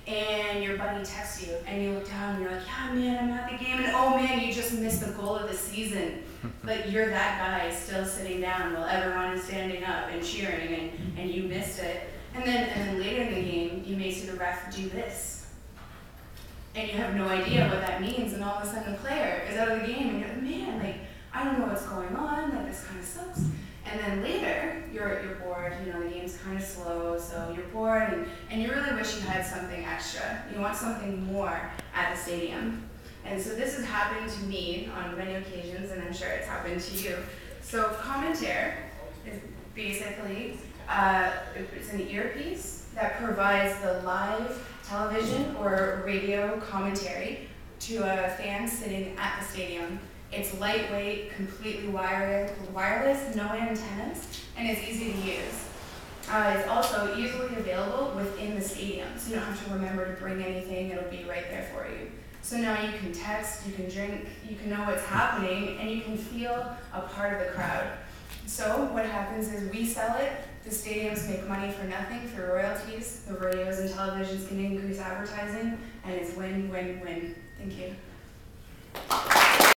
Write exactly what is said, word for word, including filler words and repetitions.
and your buddy texts you, and you look down and you're like, yeah, man, I'm at the game, and oh man, you just missed the goal of the season. But you're that guy still sitting down while everyone is standing up and cheering, and, and you missed it. And then, and then later in the game, you may see the ref do this. And you have no idea what that means, and all of a sudden the player is out of the game, and you're like, man, like, I don't know what's going on, like, this kind of sucks. And then later, you're, you're bored, you know, the game's kind of slow, so you're bored, and, and you really wish you had something extra. You want something more at the stadium. And so this has happened to me on many occasions, and I'm sure it's happened to you. So Commentair is basically, uh, it's an earpiece that provides the live television or radio commentary to a fan sitting at the stadium. It's lightweight, completely wired, wireless, no antennas, and it's easy to use. Uh, it's also easily available within the stadium, so you don't have to remember to bring anything, it'll be right there for you. So now you can text, you can drink, you can know what's happening, and you can feel a part of the crowd. So what happens is we sell it, the stadiums make money for nothing for royalties, the radios and televisions can increase advertising, and it's win, win, win. Thank you.